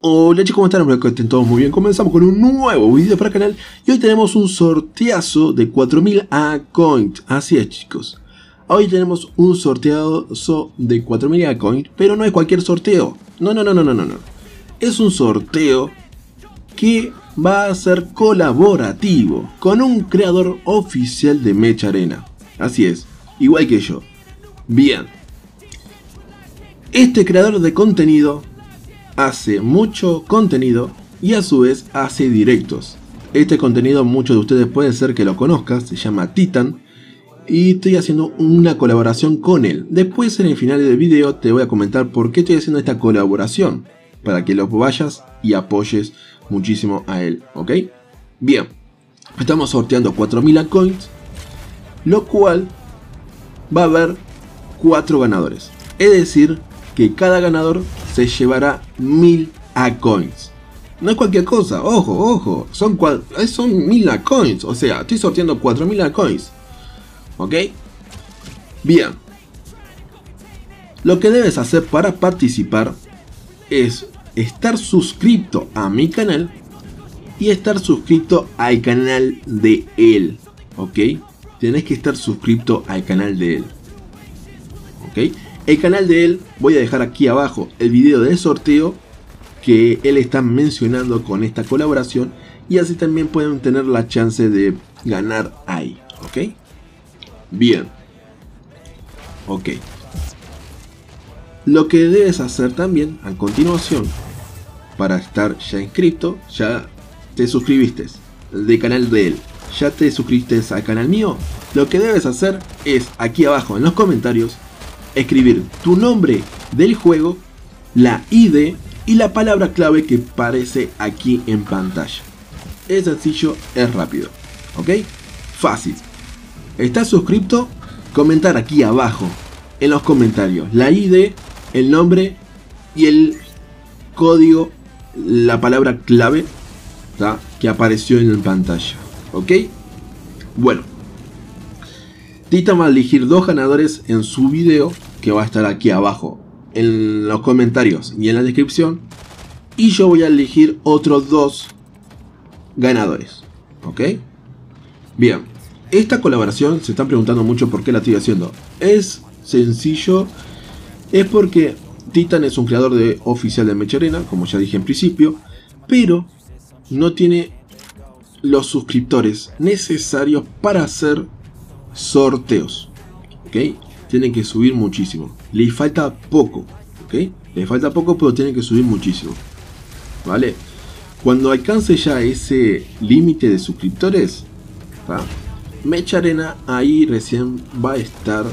Hola chicos, ¿cómo están? Espero que estén todos muy bien. Comenzamos con un nuevo video para el canal. Y hoy tenemos un sorteazo de 4000 A-Coins. Así es chicos. Hoy tenemos un sorteazo de 4000 A-Coins. Pero no es cualquier sorteo. No. Es un sorteo que va a ser colaborativo con un creador oficial de Mecha Arena. Así es, igual que yo. Bien. Este creador de contenido hace mucho contenido y a su vez hace directos. Este contenido muchos de ustedes puede ser que lo conozcan, se llama Titan y estoy haciendo una colaboración con él. Después en el final del video te voy a comentar por qué estoy haciendo esta colaboración, para que lo vayas y apoyes muchísimo a él, ¿ok? Bien, estamos sorteando 4000 A-Coins, lo cual va a haber 4 ganadores, es decir que cada ganador se llevará 1000 A-Coins. No es cualquier cosa, ojo, son 1000 A-Coins, o sea, estoy sorteando 4000 A-Coins. ¿Ok? Bien. Lo que debes hacer para participar es estar suscrito a mi canal y estar suscrito al canal de él. ¿Ok? Tenés que estar suscrito al canal de él. ¿Ok? El canal de él, voy a dejar aquí abajo el video de sorteo que él está mencionando con esta colaboración y así también pueden tener la chance de ganar ahí, ¿ok? Bien. Ok. Lo que debes hacer también a continuación para estar ya inscrito, ya te suscribiste del canal de él, ya te suscribiste al canal mío, lo que debes hacer es aquí abajo en los comentarios escribir tu nombre del juego, la ID y la palabra clave que aparece aquí en pantalla. Es sencillo, es rápido, ¿ok? Fácil. ¿Estás suscrito? Comentar aquí abajo en los comentarios la ID, el nombre y el código, la palabra clave, ¿tá?, que apareció en pantalla, ¿ok? Bueno, Titan va a elegir 2 ganadores en su video, que va a estar aquí abajo en los comentarios y en la descripción, y yo voy a elegir otros 2 ganadores, ¿ok? Bien, esta colaboración se están preguntando mucho por qué la estoy haciendo. Es sencillo, es porque Titan es un creador oficial de Mecha Arena, como ya dije en principio, pero no tiene los suscriptores necesarios para hacer sorteos, ¿ok? Tienen que subir muchísimo, le falta poco, ¿ok? Le falta poco, pero tienen que subir muchísimo, ¿vale? Cuando alcance ya ese límite de suscriptores, ¿tá?, Mecha Arena ahí recién va a estar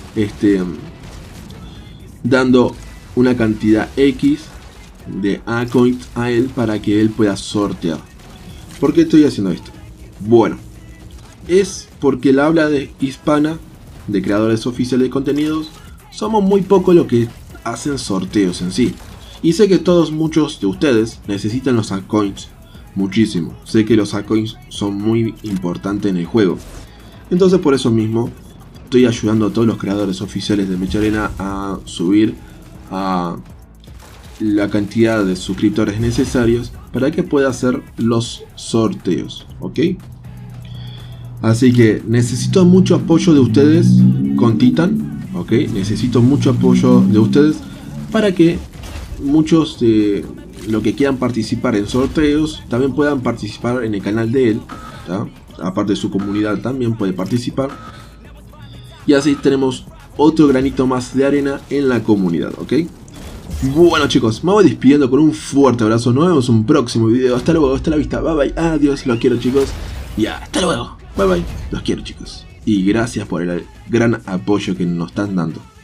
dando una cantidad X de A-Coins a él para que él pueda sortear. ¿Por qué estoy haciendo esto? Bueno, es porque la habla hispana de creadores oficiales de contenidos somos muy pocos los que hacen sorteos en sí. Y sé que muchos de ustedes necesitan los A-Coins muchísimo. Sé que los A-Coins son muy importantes en el juego. Entonces por eso mismo estoy ayudando a todos los creadores oficiales de Mecha Arena a subir a la cantidad de suscriptores necesarios para que pueda hacer los sorteos, ¿ok? Así que necesito mucho apoyo de ustedes con Titan, ¿ok? Necesito mucho apoyo de ustedes para que muchos de los que quieran participar en sorteos también puedan participar en el canal de él, ¿tá? Aparte de su comunidad también puede participar. Y así tenemos otro granito más de arena en la comunidad, ¿ok? Bueno chicos, me voy despidiendo con un fuerte abrazo. Nos vemos en un próximo video. Hasta luego, hasta la vista, bye bye, adiós, los quiero chicos. Y hasta luego, bye bye, los quiero chicos. Y gracias por el gran apoyo que nos están dando.